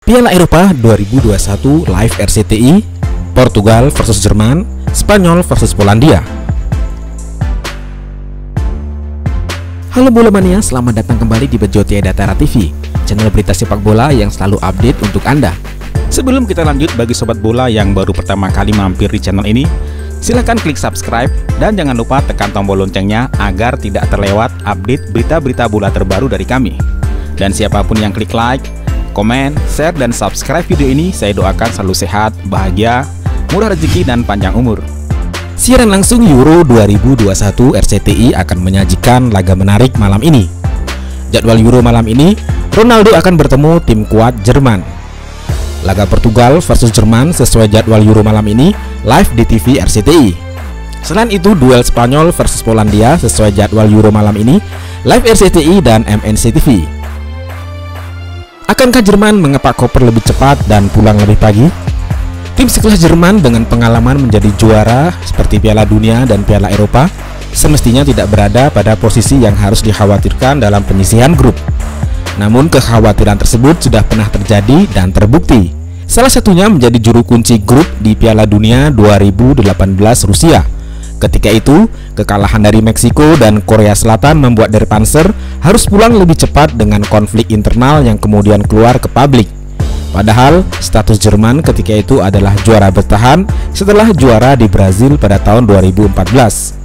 Piala Eropa 2021 live RCTI, Portugal versus Jerman, Spanyol versus Polandia. Halo bola mania, selamat datang kembali di Bejo Tiada Tara TV, channel berita sepak bola yang selalu update untuk Anda. Sebelum kita lanjut, bagi sobat bola yang baru pertama kali mampir di channel ini, silahkan klik subscribe dan jangan lupa tekan tombol loncengnya agar tidak terlewat update berita-berita bola terbaru dari kami. Dan siapapun yang klik like, komen, share, dan subscribe video ini, saya doakan selalu sehat, bahagia, murah rezeki, dan panjang umur. Siaran langsung Euro 2021 RCTI akan menyajikan laga menarik malam ini. Jadwal Euro malam ini, Ronaldo akan bertemu tim kuat Jerman. Laga Portugal versus Jerman sesuai jadwal Euro malam ini live di TV RCTI. Selain itu, duel Spanyol versus Polandia sesuai jadwal Euro malam ini live RCTI dan MNC TV. Akankah Jerman mengepak koper lebih cepat dan pulang lebih pagi? Tim sekelas Jerman dengan pengalaman menjadi juara seperti Piala Dunia dan Piala Eropa semestinya tidak berada pada posisi yang harus dikhawatirkan dalam penyisihan grup. Namun kekhawatiran tersebut sudah pernah terjadi dan terbukti. Salah satunya menjadi juru kunci grup di Piala Dunia 2018 Rusia. Ketika itu, kekalahan dari Meksiko dan Korea Selatan membuat Der Panzer harus pulang lebih cepat dengan konflik internal yang kemudian keluar ke publik. Padahal, status Jerman ketika itu adalah juara bertahan setelah juara di Brazil pada tahun 2014.